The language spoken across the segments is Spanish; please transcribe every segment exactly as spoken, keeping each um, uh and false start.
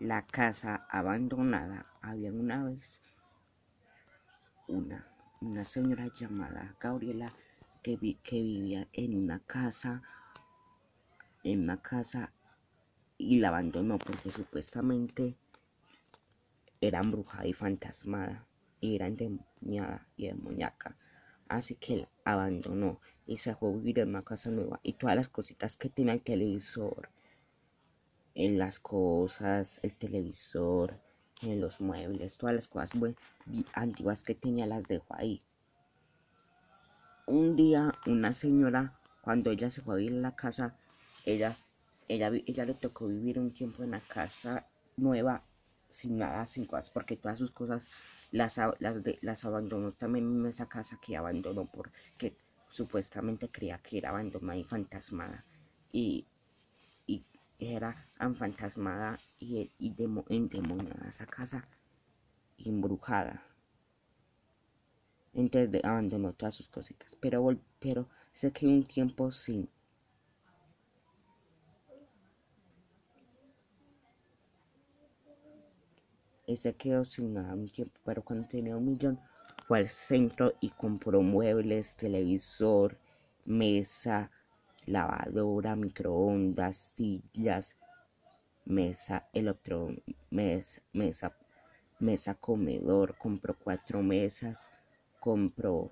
la casa abandonada. Había una vez una, una señora llamada Gabriela que, vi, que vivía en una casa, en una casa y la abandonó porque supuestamente era embrujada y fantasmada y era endemoniada y demoníaca. Así que la abandonó y se fue a vivir en una casa nueva y todas las cositas que tenía el televisor, en las cosas, el televisor, en los muebles, todas las cosas bueno, antiguas que tenía las dejó ahí. Un día una señora, cuando ella se fue a vivir en la casa, ella, ella, ella le tocó vivir un tiempo en la casa nueva sin nada, sin cosas, porque todas sus cosas las, las, de, las abandonó también en esa casa que abandonó porque supuestamente creía que era abandonada y fantasmada y, y era fantasmada y, y demo, endemoniada esa casa y embrujada. Entonces abandonó todas sus cositas, pero, pero se quedó un tiempo sin y se quedó sin nada un tiempo, pero cuando tenía un millón fue al centro y compró muebles, televisor, mesa, lavadora, microondas, sillas, mesa, electro, mesa, mesa, mesa comedor, compró cuatro mesas, compró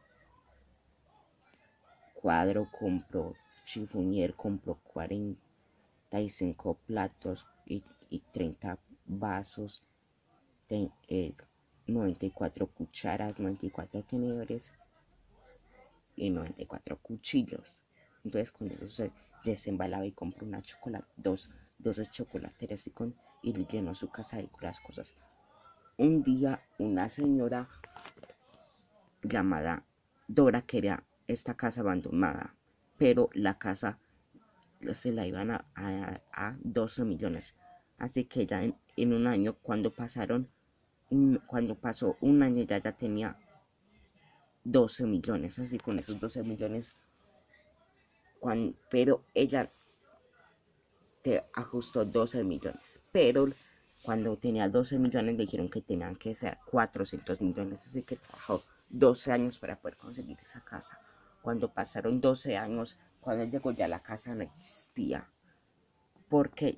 cuadro, compró chifonier, compró cuarenta y cinco platos y, y treinta vasos, de, eh, noventa y cuatro cucharas, noventa y cuatro tenedores y noventa y cuatro cuchillos. Entonces con eso se desembalaba y compró una chocolate, dos, dos chocolateras y, con, y llenó su casa y con las cosas. Un día una señora llamada Dora quería esta casa abandonada, pero la casa se la iban a, a, a doce millones. Así que ya en, en un año, cuando pasaron un, cuando pasó un año ya, ya tenía doce millones, así con esos doce millones, cuando, pero ella te ajustó doce millones, pero cuando tenía doce millones le dijeron que tenían que ser cuatrocientos millones, así que trabajó doce años para poder conseguir esa casa. Cuando pasaron doce años, cuando llegó ya la casa no existía, porque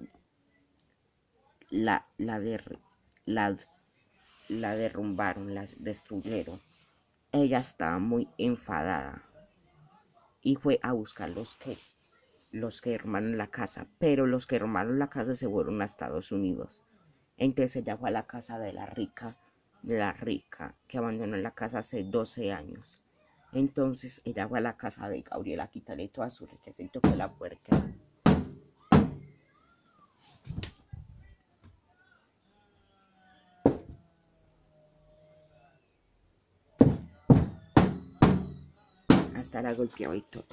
la, la, der, la, la derrumbaron, la destruyeron. Ella estaba muy enfadada y fue a buscar los que los que armaron la casa, pero los que armaron la casa se fueron a Estados Unidos. Entonces ella fue a la casa de la rica, de la rica, que abandonó la casa hace doce años. Entonces ella fue a la casa de Gabriela a quitarle toda su riqueza y tocó la puerta. Hasta la golpeaba y todo.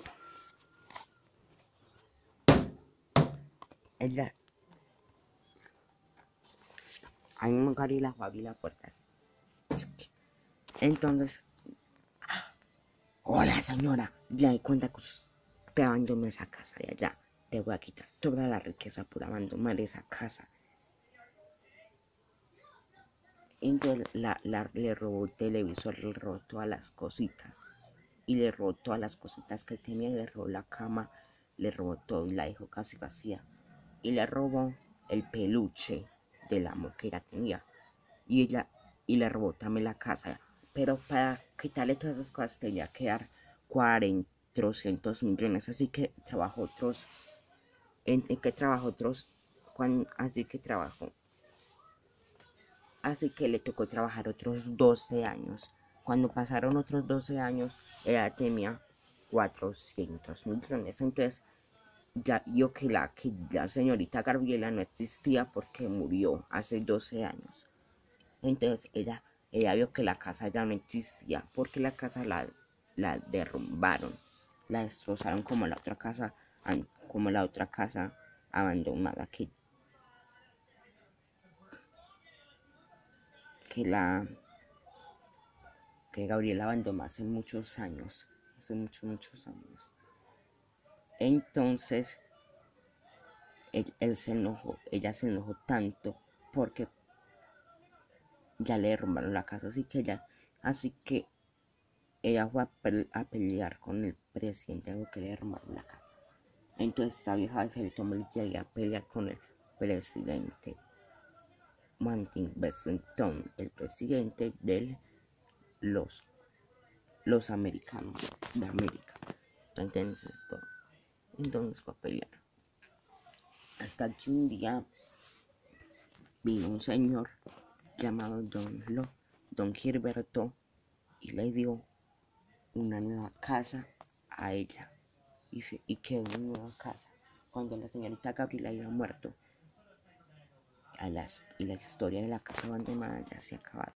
Ella, a mí Gabriela fue a abrir la puerta. Entonces, hola señora, ya di cuenta que usted abandonó esa casa y allá te voy a quitar toda la riqueza por abandonar esa casa. Entonces la, la, le robó el televisor, le robó todas las cositas y le robó todas las cositas que tenía, le robó la cama, le robó todo y la dejó casi vacía y le robó el peluche del amor que ella tenía y ella y le robó también la casa, pero para quitarle todas esas cosas tenía que dar cuatrocientos millones, así que trabajó otros en, en que trabajó otros cuando, así que trabajó así que le tocó trabajar otros doce años. Cuando pasaron otros doce años, ella tenía cuatrocientos millones. Entonces, ya vio que la, que la señorita Gabriela no existía porque murió hace doce años. Entonces, ella, ella vio que la casa ya no existía porque la casa la, la derrumbaron, la destrozaron como la otra casa, como la otra casa abandonada que que la que Gabriela abandonó hace muchos años, hace muchos, muchos años. Entonces, él, él se enojó, ella se enojó tanto porque ya le derrumbaron la casa, así que ella, así que ella fue a, pe a pelear con el presidente porque le derrumbaron la casa. Entonces esa vieja se le tomó el día a pelear con el presidente Martin Washington, el presidente de los, los americanos de América. Entonces, entonces fue a pelear. Hasta que un día vino un señor llamado Don, Lo, Don Gilberto y le dio una nueva casa a ella y, se, y quedó en una nueva casa cuando la señorita Gabriela había muerto a las, y la historia de la casa abandonada ya se acababa.